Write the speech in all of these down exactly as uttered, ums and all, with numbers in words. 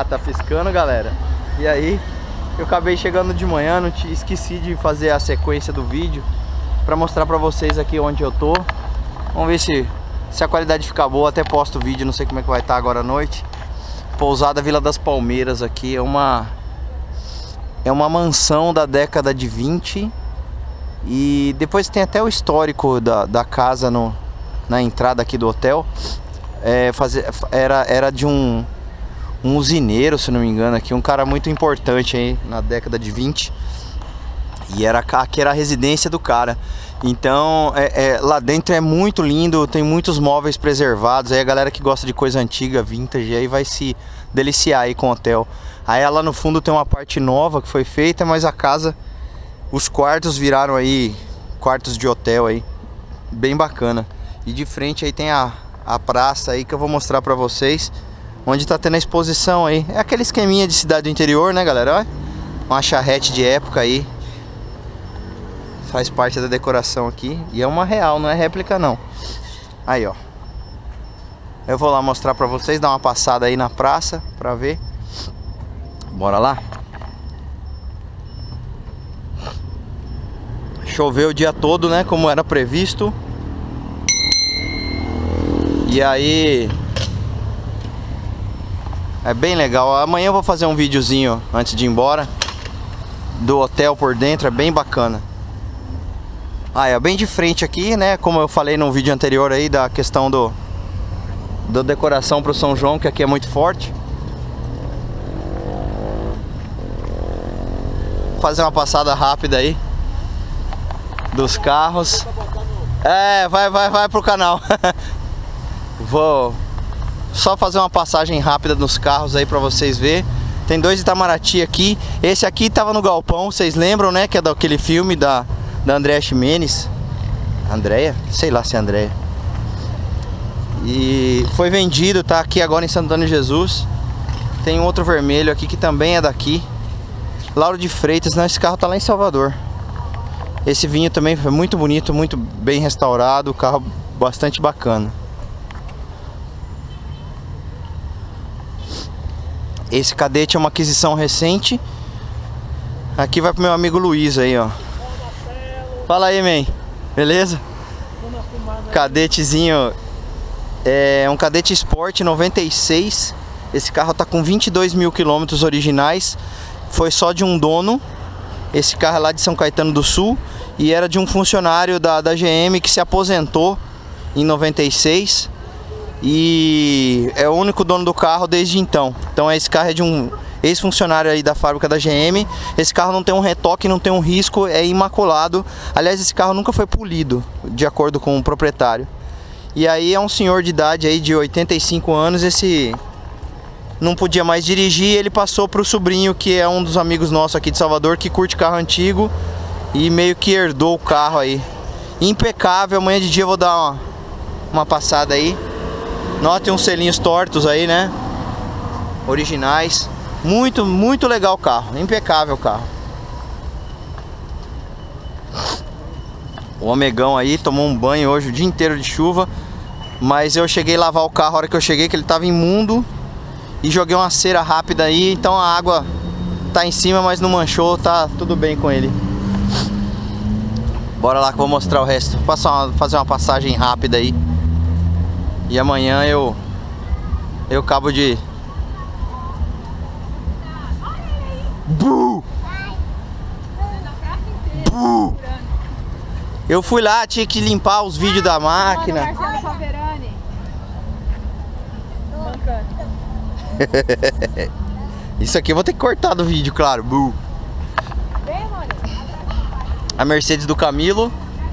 tá piscando, galera. E aí, eu acabei chegando de manhã, não te, esqueci de fazer a sequência do vídeo pra mostrar pra vocês aqui onde eu tô. Vamos ver se, se a qualidade ficar boa, até posto o vídeo, não sei como é que vai estar agora à noite. Pousada Vila das Palmeiras aqui, é uma... É uma mansão da década de vinte. E depois tem até o histórico da, da casa no, na entrada aqui do hotel. É, fazer, era, era de um, um usineiro, se não me engano, aqui, um cara muito importante aí na década de vinte. E era, aqui era a residência do cara. Então é, é, lá dentro é muito lindo, tem muitos móveis preservados. Aí a galera que gosta de coisa antiga, vintage, aí vai se deliciar aí com o hotel. Aí lá no fundo tem uma parte nova que foi feita, mas a casa, os quartos viraram aí quartos de hotel aí, bem bacana. E de frente aí tem a, a praça aí que eu vou mostrar pra vocês, onde tá tendo a exposição aí. É aquele esqueminha de cidade do interior, né, galera? Olha, uma charrete de época aí. Faz parte da decoração aqui. E é uma real, não é réplica não. Aí, ó. Eu vou lá mostrar pra vocês, dar uma passada aí na praça pra ver. Bora lá? Choveu o dia todo, né? Como era previsto. E aí... É bem legal. Amanhã eu vou fazer um videozinho antes de ir embora do hotel por dentro, é bem bacana. Ah, é bem de frente aqui, né? Como eu falei no vídeo anterior aí da questão do da decoração pro São João, que aqui é muito forte. Vou fazer uma passada rápida aí dos carros. É, vai, vai, vai pro canal. Vou só fazer uma passagem rápida nos carros aí pra vocês verem. Tem dois Itamaraty aqui. Esse aqui tava no galpão, vocês lembram, né? Que é daquele filme da, da Andréa Ximenes. Andréia? Sei lá se é Andréia. E foi vendido, tá aqui agora em Santo Antônio de Jesus. Tem um outro vermelho aqui que também é daqui. Lauro de Freitas, não, esse carro tá lá em Salvador. Esse vinho também foi muito bonito, muito bem restaurado, carro bastante bacana. Esse Cadete é uma aquisição recente. Aqui vai pro meu amigo Luiz aí, ó. Fala aí, man. Beleza? Cadetezinho. É um Cadete Sport noventa e seis. Esse carro tá com vinte e dois mil quilômetros originais. Foi só de um dono. Esse carro é lá de São Caetano do Sul. E era de um funcionário da, da G M que se aposentou em noventa e seis. E é o único dono do carro desde então. Então esse carro é de um ex-funcionário aí da fábrica da G M. Esse carro não tem um retoque, não tem um risco, é imaculado. Aliás, esse carro nunca foi polido, de acordo com o proprietário. E aí é um senhor de idade aí de oitenta e cinco anos. Esse não podia mais dirigir, ele passou para o sobrinho, que é um dos amigos nossos aqui de Salvador, que curte carro antigo, e meio que herdou o carro aí. Impecável. Amanhã de dia eu vou dar uma, uma passada aí. Notem uns selinhos tortos aí, né? Originais. Muito, muito legal o carro. Impecável o carro. O Omegão aí tomou um banho hoje o dia inteiro de chuva. Mas eu cheguei a lavar o carro a hora que eu cheguei, que ele tava imundo. E joguei uma cera rápida aí. Então a água tá em cima, mas não manchou. Tá tudo bem com ele. Bora lá que eu vou mostrar o resto. Vou passar uma, fazer uma passagem rápida aí. E amanhã eu Eu acabo de Bu! Bu! Eu fui lá, tinha que limpar os vídeos da máquina. Isso aqui eu vou ter que cortar do vídeo, claro. Bu! A Mercedes do Camilo.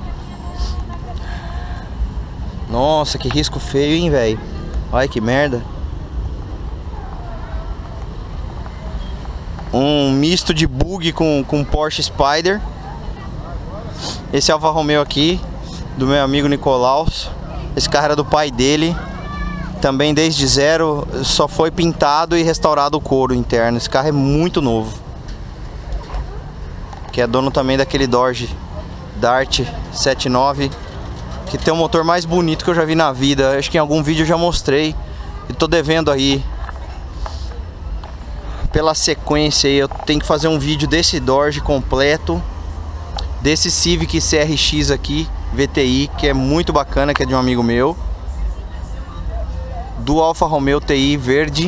Nossa, que risco feio, hein, velho. Olha que merda. Um misto de bug com, com Porsche Spider. Esse Alfa Romeo aqui, do meu amigo Nicolaus. Esse carro era do pai dele. Também desde zero, só foi pintado e restaurado o couro interno. Esse carro é muito novo. Que é dono também daquele Dodge Dart setenta e nove. Que tem o motor mais bonito que eu já vi na vida. Acho que em algum vídeo eu já mostrei. E tô devendo aí pela sequência aí, eu tenho que fazer um vídeo desse Dorje completo, desse Civic C R X aqui, V T I, que é muito bacana, que é de um amigo meu, do Alfa Romeo T I verde,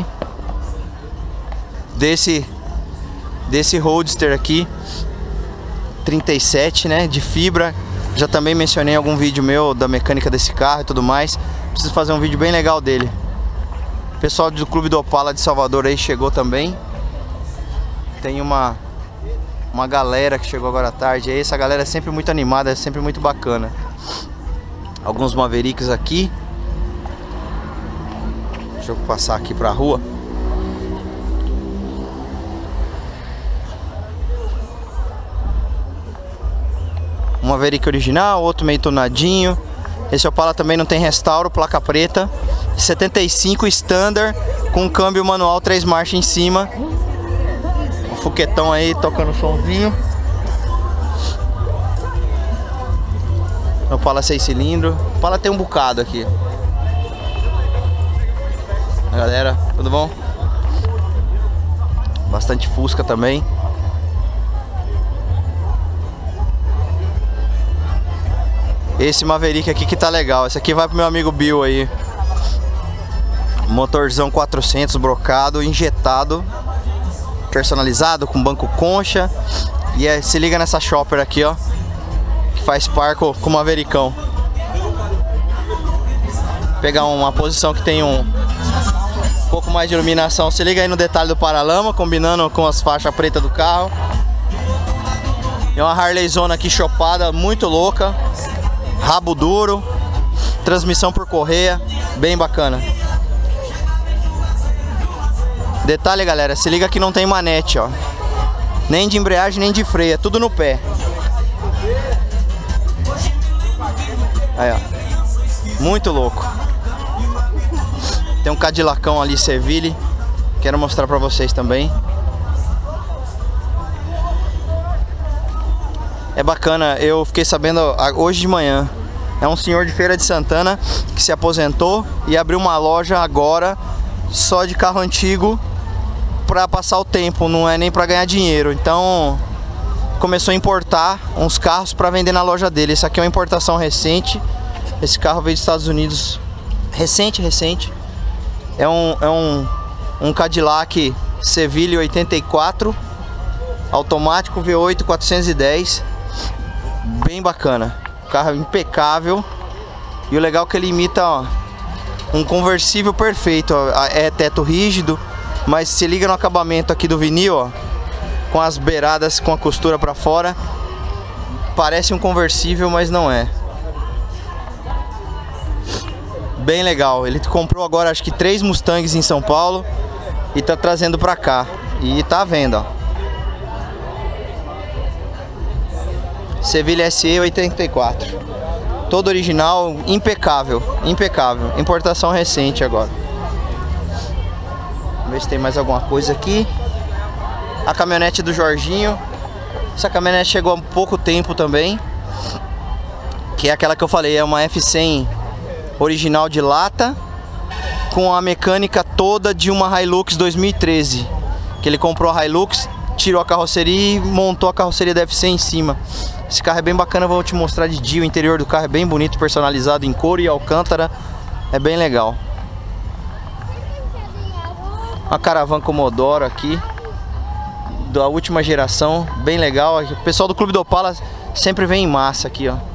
desse desse Roadster aqui trinta e sete, né, de fibra. Já também mencionei em algum vídeo meu da mecânica desse carro e tudo mais. Preciso fazer um vídeo bem legal dele. O pessoal do Clube do Opala de Salvador aí chegou também. Tem uma uma galera que chegou agora à tarde aí. Essa galera é sempre muito animada, é sempre muito bacana. Alguns Mavericks aqui. Deixa eu passar aqui pra rua. Um Maverick original, outro meio tonadinho. Esse Opala também não tem restauro, placa preta. setenta e cinco Standard com câmbio manual três marchas em cima. Um foguetão aí tocando somzinho. Opala seis cilindros. Opala tem um bocado aqui. Galera, tudo bom? Bastante Fusca também. Esse Maverick aqui que tá legal. Esse aqui vai pro meu amigo Bill aí. Motorzão quatrocentos brocado, injetado, personalizado, com banco concha. E é, se liga nessa chopper aqui, ó, que faz par com o Mavericão. Pegar uma posição que tem um pouco mais de iluminação. Se liga aí no detalhe do paralama, combinando com as faixas pretas do carro. E uma Harleyzona aqui chopada, muito louca. Rabo duro, transmissão por correia, bem bacana. Detalhe, galera, se liga que não tem manete, ó. Nem de embreagem, nem de freio, é tudo no pé. Aí, ó. Muito louco. Tem um Cadillacão ali, Seville. Quero mostrar pra vocês também. É bacana, eu fiquei sabendo hoje de manhã. É um senhor de Feira de Santana que se aposentou e abriu uma loja agora só de carro antigo pra passar o tempo, não é nem pra ganhar dinheiro. Então começou a importar uns carros pra vender na loja dele. Esse aqui é uma importação recente. Esse carro veio dos Estados Unidos. Recente, recente. É um, é um, um Cadillac Seville oitenta e quatro. Automático V oito quatrocentos e dez. Bem bacana. Carro impecável. E o legal é que ele imita, ó, um conversível perfeito, ó. É teto rígido, mas se liga no acabamento aqui do vinil, ó, com as beiradas com a costura pra fora. Parece um conversível, mas não é. Bem legal. Ele comprou agora acho que três Mustangs em São Paulo e tá trazendo pra cá. E tá à venda, ó. Seville S E oitenta e quatro. Todo original, impecável, impecável. Importação recente agora. Vamos ver se tem mais alguma coisa aqui. A caminhonete do Jorginho. Essa caminhonete chegou há pouco tempo também. Que é aquela que eu falei, é uma F cem original de lata, com a mecânica toda de uma Hilux dois mil e treze. Que ele comprou a Hilux, tirou a carroceria e montou a carroceria da F cem em cima. Esse carro é bem bacana, vou te mostrar de dia. O interior do carro é bem bonito, personalizado em couro e alcântara. É bem legal. Uma Caravan Commodoro aqui, da última geração, bem legal. O pessoal do Clube do Opala sempre vem em massa aqui, ó.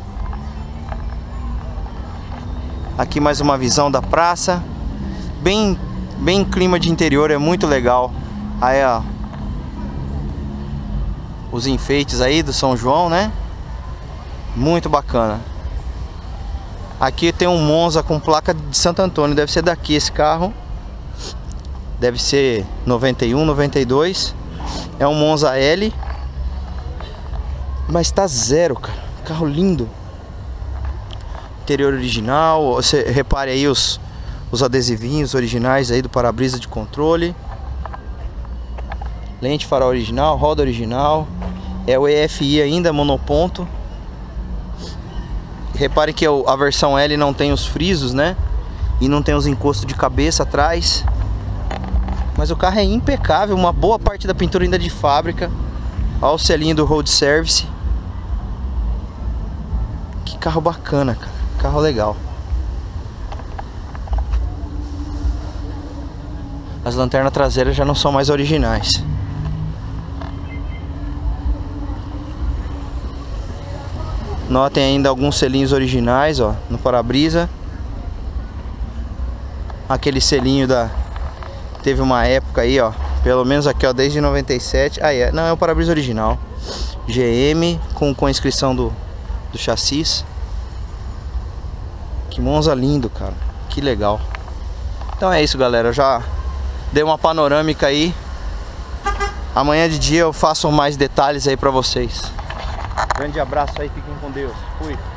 Aqui mais uma visão da praça. Bem, bem clima de interior, é muito legal. Aí, ó, os enfeites aí do São João, né? Muito bacana. Aqui tem um Monza com placa de Santo Antônio. Deve ser daqui esse carro. Deve ser noventa e um, noventa e dois. É um Monza L. Mas tá zero, cara. Carro lindo. Interior original. Você repare aí os, os adesivinhos originais aí do para-brisa de controle. Lente farol original, roda original. É o E F I ainda, monoponto. Repare que a versão L não tem os frisos, né? E não tem os encostos de cabeça atrás. Mas o carro é impecável, uma boa parte da pintura ainda de fábrica. Olha o selinho do Road Service. Que carro bacana, cara. Carro legal. As lanternas traseiras já não são mais originais. Notem ainda alguns selinhos originais, ó, no para-brisa. Aquele selinho da... Teve uma época aí, ó, pelo menos aqui, ó, desde noventa e sete. Ah, é, não, é o para-brisa original. G M, com, com a inscrição do, do chassis. Que Monza lindo, cara. Que legal. Então é isso, galera. Eu já dei uma panorâmica aí. Amanhã de dia eu faço mais detalhes aí pra vocês. Grande abraço aí, fiquem com Deus. Fui.